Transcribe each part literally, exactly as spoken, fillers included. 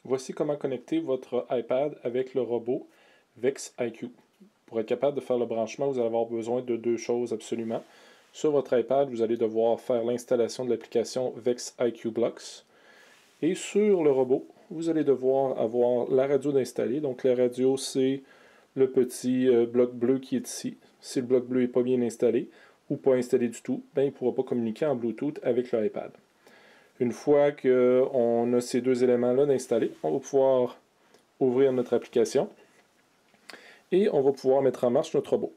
Voici comment connecter votre iPad avec le robot VexIQ. Pour être capable de faire le branchement, vous allez avoir besoin de deux choses absolument. Sur votre iPad, vous allez devoir faire l'installation de l'application VexIQ Blocks. Et sur le robot, vous allez devoir avoir la radio d'installer. Donc la radio, c'est le petit euh, bloc bleu qui est ici. Si le bloc bleu n'est pas bien installé ou pas installé du tout, ben, il ne pourra pas communiquer en Bluetooth avec l'iPad. Une fois qu'on a ces deux éléments-là d'installer, on va pouvoir ouvrir notre application et on va pouvoir mettre en marche notre robot.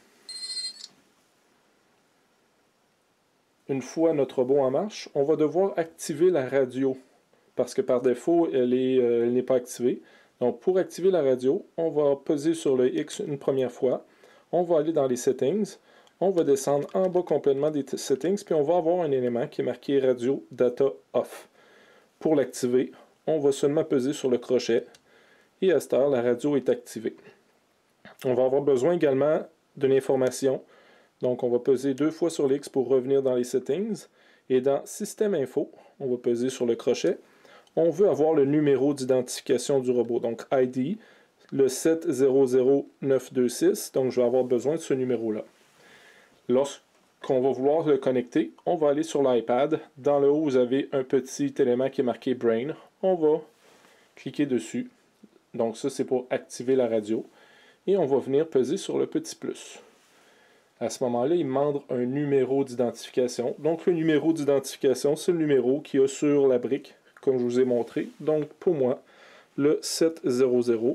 Une fois notre robot en marche, on va devoir activer la radio parce que par défaut, elle est, euh, elle n'est pas activée. Donc pour activer la radio, on va peser sur le X une première fois, on va aller dans les settings, on va descendre en bas complètement des settings, puis on va avoir un élément qui est marqué Radio Data Off. Pour l'activer, on va seulement peser sur le crochet et à cette heure, la radio est activée. On va avoir besoin également d'une information. Donc on va peser deux fois sur l'X pour revenir dans les settings. Et dans Système Info, on va peser sur le crochet. On veut avoir le numéro d'identification du robot, donc I D, le sept zéro zéro neuf deux six. Donc je vais avoir besoin de ce numéro-là. Lorsqu'on va vouloir le connecter, on va aller sur l'iPad. Dans le haut, vous avez un petit élément qui est marqué Brain. On va cliquer dessus. Donc ça, c'est pour activer la radio. Et on va venir peser sur le petit plus. À ce moment-là, il demande un numéro d'identification. Donc le numéro d'identification, c'est le numéro qu'il y a sur la brique, comme je vous ai montré. Donc pour moi, le sept zéro zéro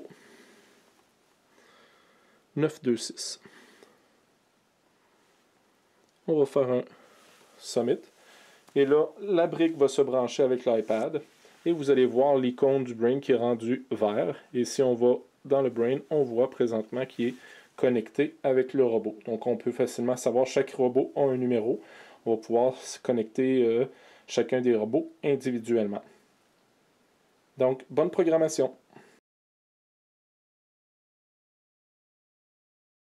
neuf deux six. On va faire un Submit. Et là, la brique va se brancher avec l'iPad. Et vous allez voir l'icône du Brain qui est rendu vert. Et si on va dans le Brain, on voit présentement qu'il est connecté avec le robot. Donc on peut facilement savoir chaque robot a un numéro. On va pouvoir se connecter euh, chacun des robots individuellement. Donc, bonne programmation.